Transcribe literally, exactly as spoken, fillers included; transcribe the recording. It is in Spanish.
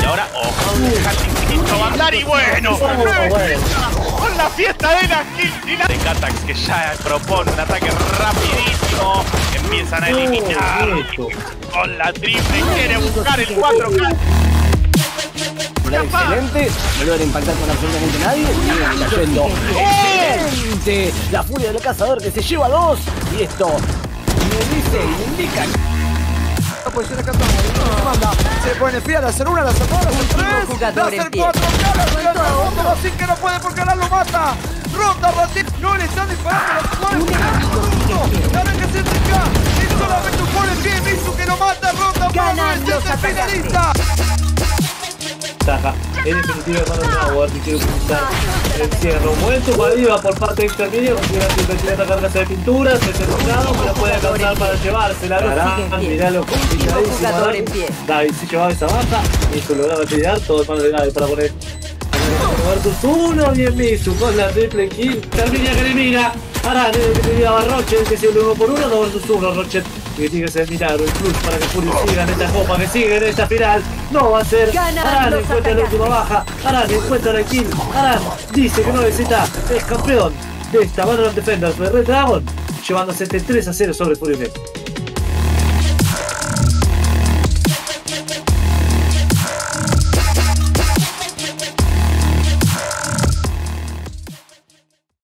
ahora, ojo, deja Chiquito andar y bueno, con la fiesta de las kills y la de Catax que ya propone un ataque rapidísimo. Empiezan a eliminar con la triple, quiere buscar el cuatro K. Excelente, no logra impactar con absolutamente nadie y viene cayendo. ¡Excelente! La furia del cazador que se lleva dos. Y esto me dice y me indica. La posición acá manda. Se pone fiel, hacer una, la hacer dos, la hacer tres, la hacer cuatro, la hacer cuatro, así que no puede porque ahora lo mata. Ronda Brasil, no le están disparando los cuatro. Ahora que se acerca, y solamente pone el pie, Mizu que lo mata. Ronda Brasil, es el finalista. En definitiva, hermano, no, si quiero utilizar el cierre. Buen tumadiva por parte de Exterminio, consigue la intensidad de cargarse de pintura, se hace tocado, pero puede alcanzar para llevársela. Miralo, complicadísimo. David se llevaba esa baja, Mizu lograba tirar, todo hermano de David para poner versus uno, bien Mizu con la triple kill. Termina que elimina. Ahora que terminaba Rochet, que siempre uno por uno, dos versus uno, Rochet. Que tiene que ser el milagro, el plus para que Fury siga en esta copa, que sigue en esta final. No va a ser. Aran encuentra la última baja. Aran encuentra la kill. Aran dice que no necesita. Es campeón de esta Valorant Defenders de Red Dragon, llevándose este tres a cero sobre Fury.